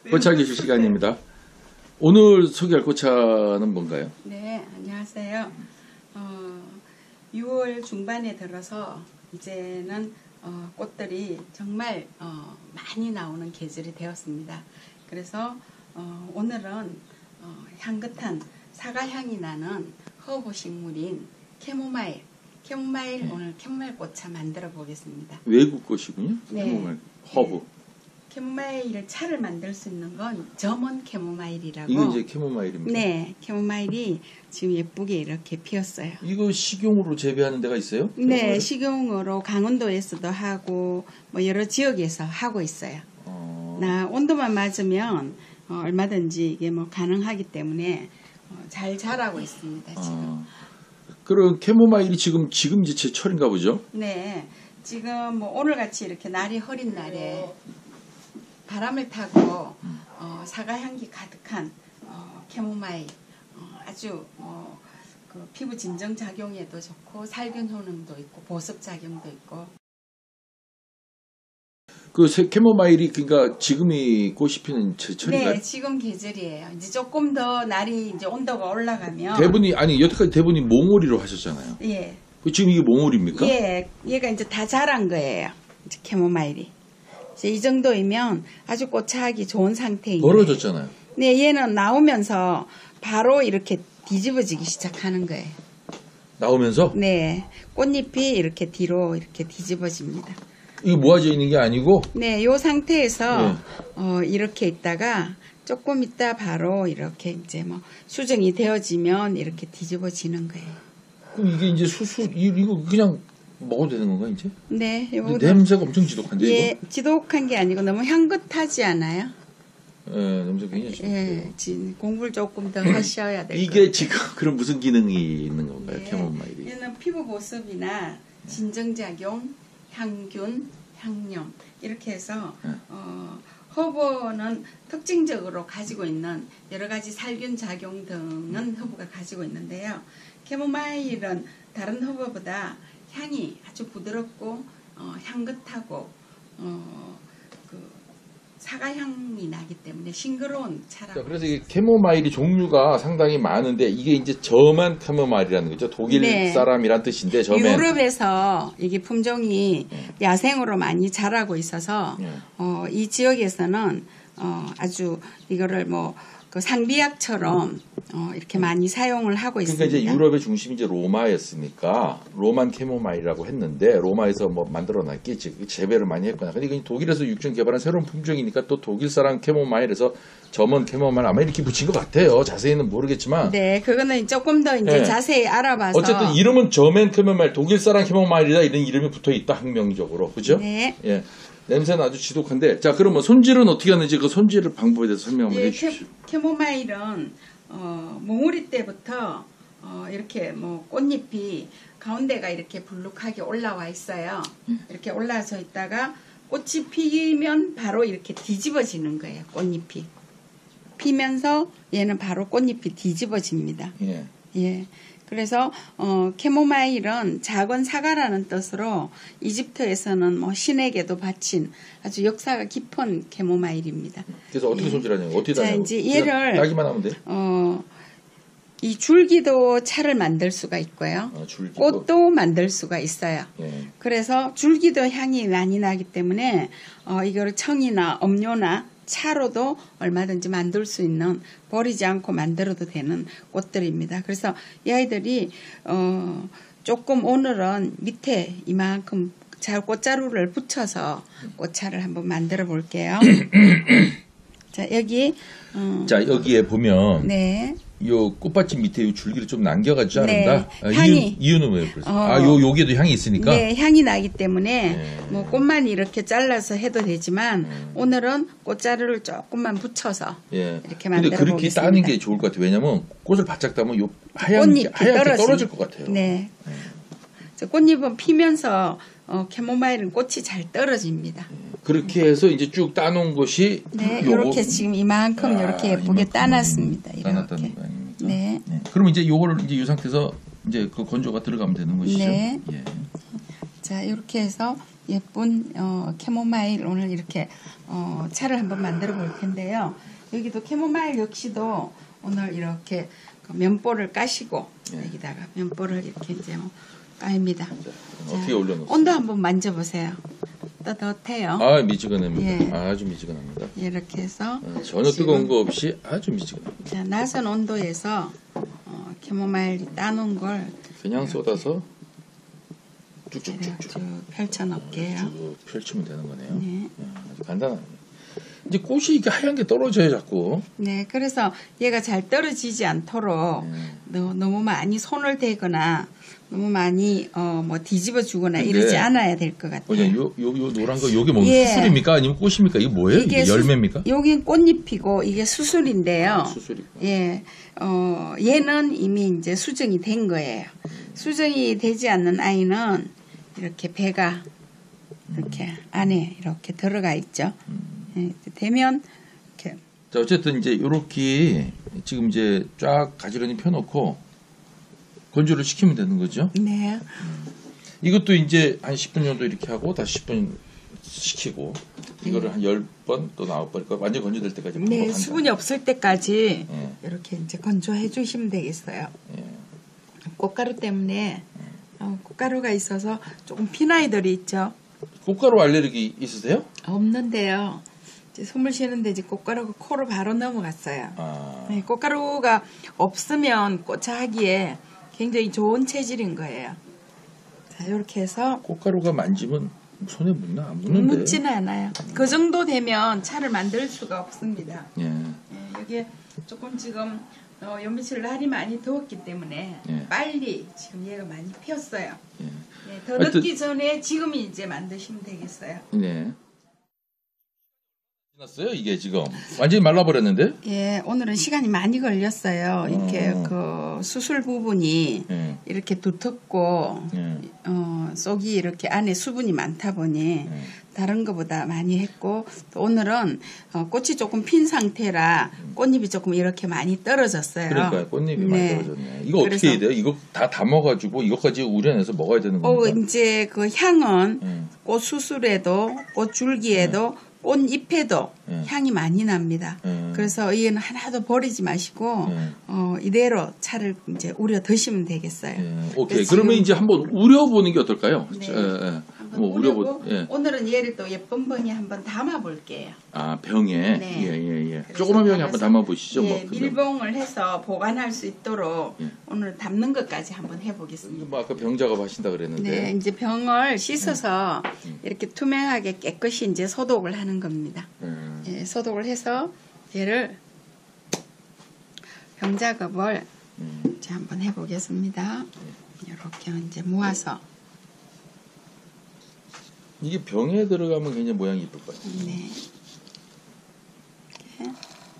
꽃차 교실 시간입니다. 오늘 소개할 꽃차는 뭔가요? 네, 안녕하세요. 6월 중반에 들어서 이제는 꽃들이 정말 많이 나오는 계절이 되었습니다. 그래서 오늘은 향긋한 사과향이 나는 허브 식물인 캐모마일 오늘 캐모마일 꽃차 만들어 보겠습니다. 외국 꽃이군요. 네. 캐모마일 허브. 캐모마일 차를 만들 수 있는 건 점원 캐모마일이라고. 이건 이제 캐모마일입니다. 네, 캐모마일이 지금 예쁘게 이렇게 피었어요. 이거 식용으로 재배하는 데가 있어요? 네, 식용으로 강원도에서도 하고 뭐 여러 지역에서 하고 있어요. 나 온도만 맞으면 얼마든지 이게 뭐 가능하기 때문에 잘 자라고 있습니다. 지금. 그럼 캐모마일이 지금 이제 제철인가 보죠? 네, 지금 뭐 오늘 같이 이렇게 날이 흐린 날에 바람을 타고 사과 향기 가득한 캐모마일 아주 그 피부 진정 작용에도 좋고 살균 효능도 있고 보습 작용도 있고. 그 캐모마일이 그러니까 지금이 꽃이 피는 제철인가요? 네, 지금 계절이에요. 이제 조금 더 날이 이제 온도가 올라가면 여태까지 대부분이 몽오리로 하셨잖아요. 예. 지금 이게 몽오리입니까? 예, 얘가 이제 다 자란 거예요. 이제 캐모마일이. 이제 이 정도이면 아주 꽃차하기 좋은 상태인 거예요. 벌어졌잖아요. 네, 얘는 나오면서 바로 이렇게 뒤집어지기 시작하는 거예요. 나오면서? 네, 꽃잎이 이렇게 뒤로 이렇게 뒤집어집니다. 이게 모아져 있는 게 아니고? 네, 요 상태에서 이렇게 있다가 조금 있다 바로 이렇게 이제 뭐 수정이 되어지면 이렇게 뒤집어지는 거예요. 그럼 이게 이제 이거 그냥 먹어도 되는 건가 이제? 네, 냄새가 엄청 지독한데 예, 이거? 지독한 게 아니고 너무 향긋하지 않아요? 예, 냄새 굉장히 지독해요. 예, 공부를 조금 더 하셔야 될 이게 지금 그런 무슨 기능이 있는 건가요? 네, 캐모마일이? 얘는 피부 보습이나 진정작용, 향균, 향염 이렇게 해서 허브는 특징적으로 가지고 있는 여러 가지 살균 작용 등은 허브가 가지고 있는데요. 캐모마일은 다른 허브보다 향이 아주 부드럽고 향긋하고 그 사과향이 나기 때문에 싱그러운 차라고. 그래서 이게 캐모마일이 종류가 상당히 많은데 이게 이제 저만 캐모마일이라는 거죠. 독일 네. 사람이란 뜻인데 저만. 유럽에서 이게 품종이 야생으로 많이 자라고 있어서 이 지역에서는 아주 이거를 뭐 그 상비약처럼 이렇게 많이 사용을 하고 있습니다. 그러니까 이제 유럽의 중심이 이제 로마였으니까 로만 캐모마일이라고 했는데 로마에서 뭐 만들어놨겠지 재배를 많이 했거나. 그러니까 독일에서 육종 개발한 새로운 품종이니까 또 독일 사람 캐모마일에서 점원 캐모마일 아마 이렇게 붙인 것 같아요. 자세히는 모르겠지만. 네, 그거는 조금 더 이제 자세히 알아봐서. 어쨌든 이름은 저맨 캐모마일, 독일 사람 캐모마일이다 이런 이름이 붙어 있다 학명적으로, 그죠? 네. 예. 냄새는 아주 지독한데, 자, 그러면 손질은 어떻게 하는지 그 손질 방법에 대해서 설명 한번 해주십시오. 캐모마일은 몽우리 때부터 이렇게 뭐 꽃잎이 가운데가 이렇게 불룩하게 올라와 있어요. 이렇게 올라서 있다가 꽃이 피면 바로 이렇게 뒤집어지는 거예요. 꽃잎이 피면서 얘는 바로 꽃잎이 뒤집어집니다. 예. 예. 그래서 캐모마일은 작은 사과라는 뜻으로 이집트에서는 뭐 신에게도 바친 아주 역사가 깊은 캐모마일입니다. 그래서 어떻게 손질하냐고? 어떻게 자, 이제 얘를 따기만 하면 돼? 이 줄기도 차를 만들 수가 있고요. 꽃도 만들 수가 있어요. 예. 그래서 줄기도 향이 많이 나기 때문에 이거를 청이나 음료나 차로도 얼마든지 만들 수 있는, 버리지 않고 만들어도 되는 꽃들입니다. 그래서 이 아이들이 조금 오늘은 밑에 이만큼 꽃자루를 붙여서 꽃차를 한번 만들어 볼게요. 자, 여기에 보면 네. 요 꽃받침 밑에 요 줄기를 좀 남겨가지고 네. 자른다. 향이 이유는 왜 그랬어요? 여기에도 향이 있으니까. 네, 향이 나기 때문에 뭐 꽃만 이렇게 잘라서 해도 되지만 오늘은 꽃자루를 조금만 붙여서 이렇게 만들어 보겠습니다. 근데 그렇게 따는 게 좋을 것 같아요. 왜냐면 꽃을 바짝 따면 요 하얗게 떨어질 것 같아요. 네. 꽃잎은 피면서 캐모마일은 꽃이 잘 떨어집니다. 그렇게 해서 이제 쭉 따놓은 것이 네, 이렇게 지금 이만큼 이렇게 예쁘게 따놨습니다. 따놨다는 거 아닙니까? 네. 그럼 이제 요거를 이제 이 상태에서 이제 그 건조가 들어가면 되는 것이죠. 네. 예. 자, 이렇게 해서 예쁜 캐모마일 오늘 이렇게 차를 한번 만들어 볼 텐데요. 여기도 캐모마일 역시도 오늘 이렇게 그 면보를 까시고 여기다가 면보를 이렇게 이제 까입니다. 어떻게 올려놓습니까? 온도 한번 만져보세요. 따뜻해요. 아, 미지근합니다. 예. 아주 미지근합니다. 이렇게 해서 전혀 뜨거운 거 없이 아주 미지근합니다. 자, 낮은 온도에서 캐모마일 따놓은 걸 그냥 쏟아서 쭉 쭉쭉쭉쭉 펼쳐놓을게요. 쭉 펼치면 되는 거네요. 네. 아주 간단합니다. 이제 꽃이 이렇게 하얀 게 떨어져요, 자꾸. 네, 그래서 얘가 잘 떨어지지 않도록 너무 많이 손을 대거나 너무 많이 뭐 뒤집어 주거나 근데 이러지 않아야 될 것 같아요. 그냥 요 노란 거 요게 뭐 예. 수술입니까? 아니면 꽃입니까? 이게 뭐예요? 이게 열매입니까? 여긴 꽃잎이고 이게 수술인데요. 수술이구나. 예, 얘는 이미 이제 수정이 된 거예요. 수정이 되지 않는 아이는 이렇게 배가 이렇게 안에 이렇게 들어가 있죠. 예, 되면 이렇게 자, 어쨌든 이제 요렇게 지금 이제 쫙 가지런히 펴놓고 건조를 시키면 되는 거죠. 네, 이것도 이제 한 10분 정도 이렇게 하고 다시 10분 식히고 이거를 한 10번 또 9번 그러니까 완전 건조될 때까지 네, 반복한다. 수분이 없을 때까지 예. 이렇게 이제 건조해 주시면 되겠어요. 예. 꽃가루 때문에 꽃가루가 있어서 조금 피나이들이 있죠. 꽃가루 알레르기 있으세요? 없는데요. 이제 숨을 쉬는데 이제 꽃가루가 코로 바로 넘어갔어요. 아, 네, 꽃가루가 없으면 꽃차하기에 굉장히 좋은 체질인 거예요. 자, 이렇게 해서 꽃가루가 만지면 손에 묻나? 안 묻는데. 묻지는 않아요. 그 정도 되면 차를 만들 수가 없습니다. 예. 예, 여기에 조금 지금 요 며칠 날이 많이 더웠기 때문에 예. 빨리 지금 얘가 많이 피었어요. 예. 예, 더 하여튼- 늦기 전에 지금 이제 만드시면 되겠어요. 네. 지났어요? 이게 지금 완전히 말라버렸는데? 예, 오늘은 시간이 많이 걸렸어요. 이렇게 그 수술 부분이 예. 이렇게 두텁고 예. 속이 이렇게 안에 수분이 많다 보니 예. 다른 것보다 많이 했고 또 오늘은 꽃이 조금 핀 상태라 꽃잎이 조금 이렇게 많이 떨어졌어요. 그러니까 꽃잎이 많이 네. 떨어졌네. 이거 어떻게 해야 돼요? 이거 다 담아가지고 이것까지 우려내서 먹어야 되는 겁니까? 이제 그 향은 예. 꽃 수술에도 꽃 줄기에도 꽃잎에도 예. 향이 많이 납니다. 예. 그래서 이는 하나도 버리지 마시고 예. 이대로 차를 이제 우려 드시면 되겠어요. 예. 오케이. 그래서 그러면 지금- 이제 한번 우려보는 게 어떨까요? 네. 예, 예. 한번 뭐 우려고 예. 오늘은 얘를 또 예쁜 병에 한번 담아 볼게요. 아, 병에. 네. 예, 예, 예. 그래서 조그만 병에 한번 담아서- 담아보시죠. 예, 뭐. 그 병. 밀봉을 해서 보관할 수 있도록 예. 오늘 담는 것까지 한번 해보겠습니다. 이거 뭐 아까 병 작업하신다 그랬는데. 네, 이제 병을 씻어서 이렇게 투명하게 깨끗이 이제 소독을 하는 겁니다. 예, 소독을 해서 얘를 병 작업을 이제 한번 해보겠습니다. 이렇게 이제 모아서 이게 병에 들어가면 굉장히 모양이 이쁠 것 같아요. 네. 이렇게.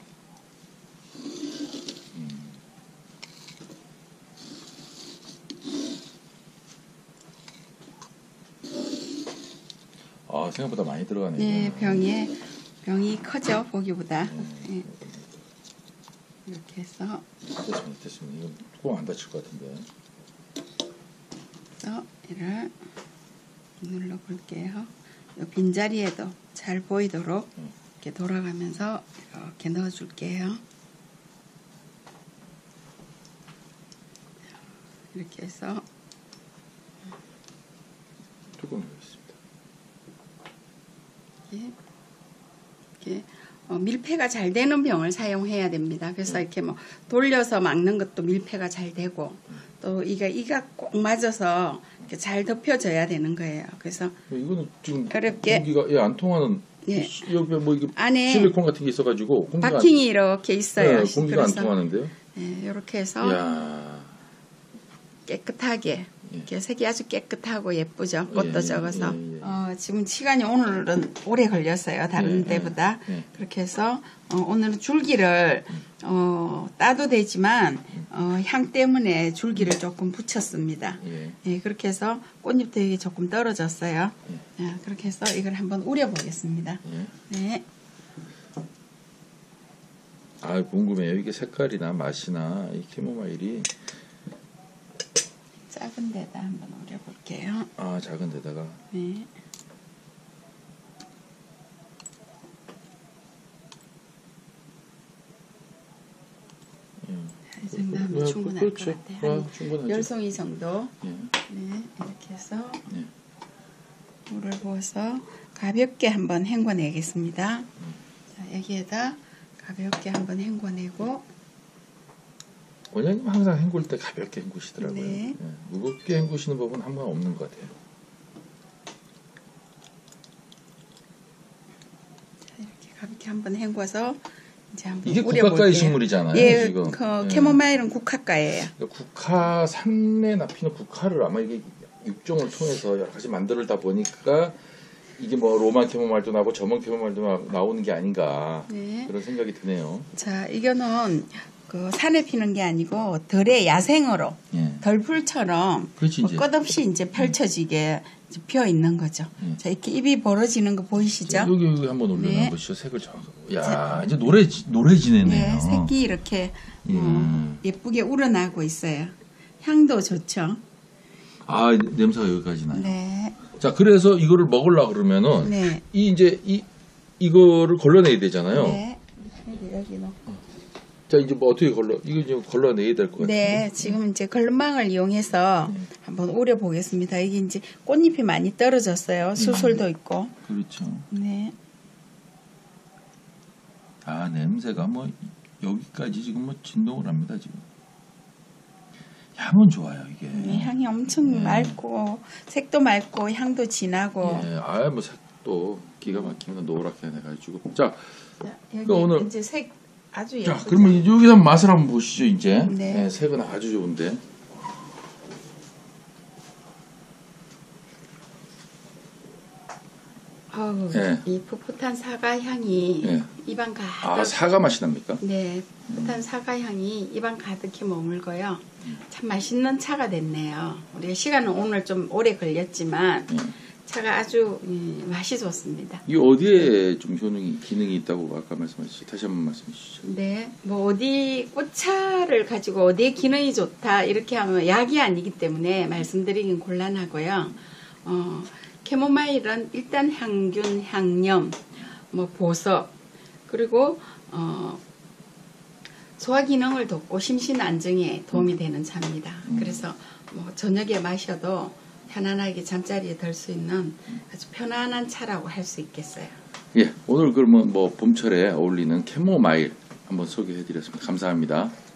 아, 생각보다 많이 들어가네요. 네, 병이 커져 보기보다. 예. 이렇게 해서 됐습니다, 됐습니다. 이거 꼭 안 다칠 것 같은데. 얘를 눌러 볼게요. 이 빈자리에도 잘 보이도록 이렇게 돌아가면서 이렇게 넣어 줄게요. 이렇게 해서 조금 하겠습니다. 이렇게 밀폐가 잘 되는 병을 사용해야 됩니다. 그래서 이렇게 뭐 돌려서 막는 것도 밀폐가 잘 되고 또 이가 꼭 맞아서 이렇게 잘 덮여져야 되는 거예요. 그래서 이거는 지금 어렵게. 공기가 안 통하는 예. 여기 뭐 이게 안에 실리콘 같은 게 있어가지고 공기가 바킹이 이렇게 있어요. 네, 공기가 안 그래서 통하는데요. 이렇게 해서 이야, 깨끗하게 이렇게 색이 아주 깨끗하고 예쁘죠. 예, 꽃도 예, 적어서 예, 예. 지금 시간이 오늘은 오래 걸렸어요. 다른 예, 때보다 예. 그렇게 해서 오늘은 줄기를 따도 되지만 향 때문에 줄기를 조금 붙였습니다. 예. 예, 그렇게 해서 꽃잎도 이게 조금 떨어졌어요. 예, 그렇게 해서 이걸 한번 우려 보겠습니다. 예. 네. 아, 궁금해요. 이게 색깔이나 맛이나 이 캐모마일이 작은 데다 한번 우려 볼게요. 아, 작은 데다가 네. 이 정도면 네, 충분할 그렇죠. 것 같아요. 한 충분하죠. 10송이 정도. 예. 네, 이렇게 해서 네. 물을 부어서 가볍게 한번 헹궈내겠습니다. 자, 여기에다 가볍게 한번 헹궈내고 원장님 항상 헹굴 때 가볍게 헹구시더라고요. 네. 예. 무겁게 헹구시는 법은 항상 없는 것 같아요. 자, 이렇게 가볍게 한번 헹궈서 이제 한번 이게 우려볼게요. 국화가의 식물이잖아요. 예, 지금. 그 예. 캐모마일은 국화가예요. 그러니까 국화 산내 납히는 국화를 아마 이게 육종을 통해서 여러 가지 만들다 보니까 이게 뭐 로마 캐모마일도 나고 저먼 캐모마일도 나오는 게 아닌가 네. 그런 생각이 드네요. 자, 이거는 그 산에 피는 게 아니고 덜에 야생으로 예. 덜풀처럼 그렇지, 뭐 이제. 끝없이 이제 펼쳐지게 이제 피어 있는 거죠. 자, 이렇게 입이 벌어지는 거 보이시죠? 여기 한번 올려놔 네. 보시죠. 색을 정확하게. 야 이제 노래지네네요. 네, 색이 이렇게 예쁘게 우러나고 있어요. 향도 좋죠. 아 냄새가 여기까지 나요. 네, 자 그래서 이거를 먹으려 그러면은 네, 이거를 걸러내야 되잖아요. 네. 여기 넣고. 자 이제 뭐 어떻게 이거 이제 걸러내야 될 것 같아요. 네, 지금 이제 걸망을 이용해서 한번 우려 보겠습니다. 이게 이제 꽃잎이 많이 떨어졌어요. 수술도 있고. 그렇죠. 네. 아 냄새가 뭐 여기까지 지금 뭐 진동을 합니다 지금. 향은 좋아요 이게. 네, 향이 엄청 맑고 색도 맑고 향도 진하고. 예, 아뭐 색도 기가 막히는 거 노랗게 해가지고. 자, 자, 여기 그러니까 오늘 이제 색 아주 자 예쁘죠. 그러면 여기서 한번 맛을 한번 보시죠 이제. 네. 네, 색은 아주 좋은데. 어우, 네. 이 풋풋한 사과 향이 네. 입안 가득. 아 사과 맛이 납니까? 네, 풋풋한 사과 향이 입안 가득히 머물고요. 참 맛있는 차가 됐네요. 우리가 시간은 오늘 좀 오래 걸렸지만 차가 아주 맛이 좋습니다. 이 어디에 좀 기능이 있다고 아까 말씀하셨죠? 다시 한번 말씀해 주시죠. 네, 뭐 어디 꽃차를 가지고 어디에 기능이 좋다 이렇게 하면 약이 아니기 때문에 말씀드리긴 곤란하고요. 캐모마일은 일단 향균, 향염, 뭐 보석 그리고 소화 기능을 돕고 심신 안정에 도움이 되는 차입니다. 그래서 뭐 저녁에 마셔도 편안하게 잠자리에 들 수 있는 아주 편안한 차라고 할 수 있겠어요. 예, 오늘 그러면 뭐 봄철에 어울리는 캐모마일 한번 소개해드렸습니다. 감사합니다.